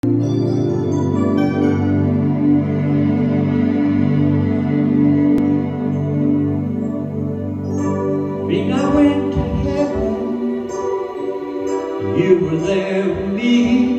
When I went to heaven, you were there with me.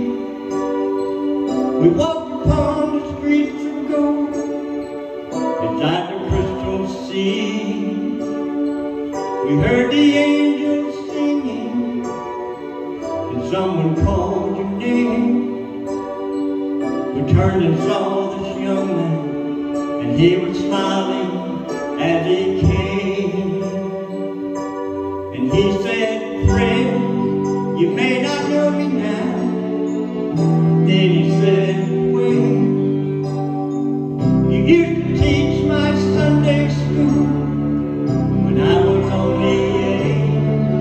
We walked upon the streets of gold, beside the crystal sea. We heard the angels singing, and someone called your name. We turned and saw this young man, and he was smiling as he came. And he said, "Friend, you may not know me now." Then he said, "Wait, you used to teach my Sunday school when I was only 8.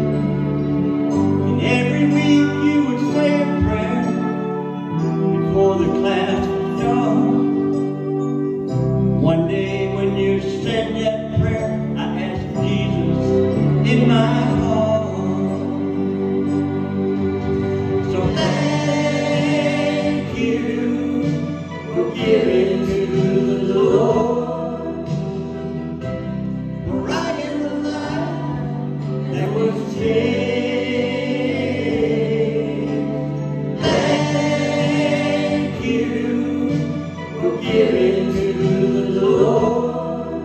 And every week you would say a prayer before the class was done. One day when you said that prayer, I asked Jesus in my heart. So thank you for giving to the Lord. For I am the life that was saved. Thank you for giving to the Lord.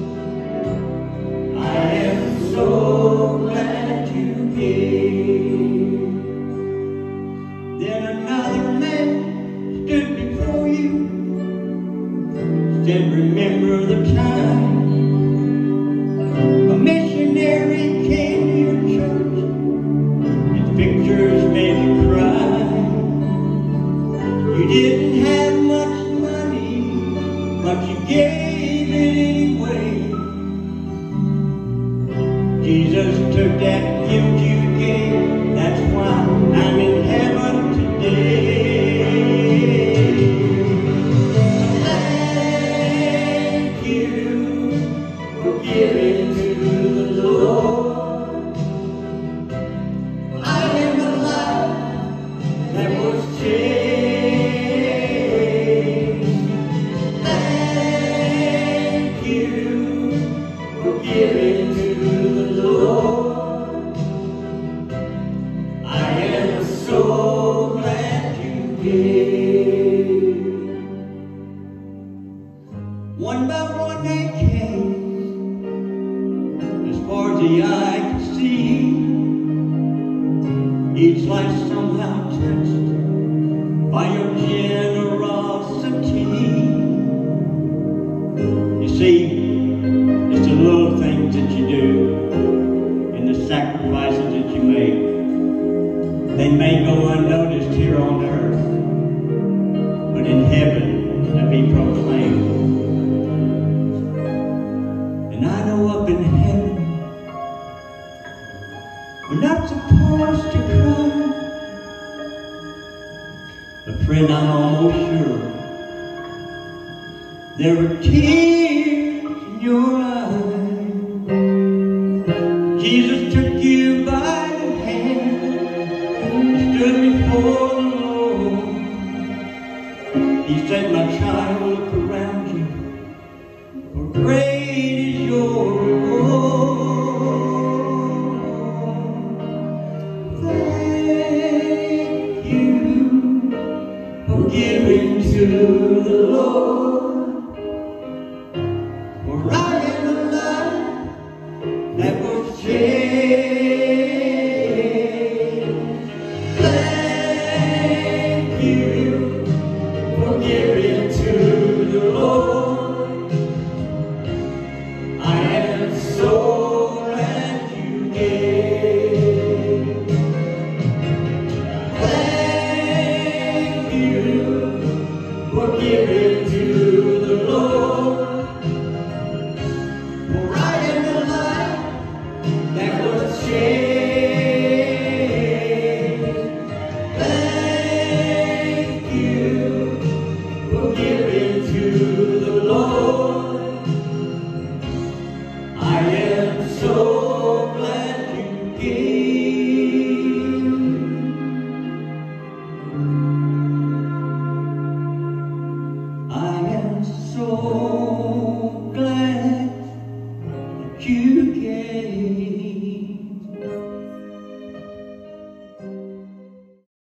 I am so glad you gave. Then another man stood before you, said, "Remember the time a missionary came to your church. His pictures made you cry. You didn't have much money, but you gave it anyway. Jesus took that gift you gave. That's why I'm in heaven today." Thank you for giving to the Lord. I am the life that was changed. Thank you for giving to the Lord. I am so glad you gave. One by one they came, as far as the eye could see. Each life somehow touched by your generosity. You see, it's the little things that you do and the sacrifices that you make. They may go unnoticed here on earth, but in heaven they'll be proclaimed. And I know up in heaven we're not supposed to cry, but friend, I'm almost sure there were tears in your eyes. Jesus took you by the hand, stood before the Lord. He said, "My child, look around you, for great is your reward." Thank you for giving to the Lord. For I am the life that was changed. Thank you for giving to the Lord. I am so glad you gave. Thank you for giving to the Lord. For I am the life that was changed. Thank you for giving to glad that you came.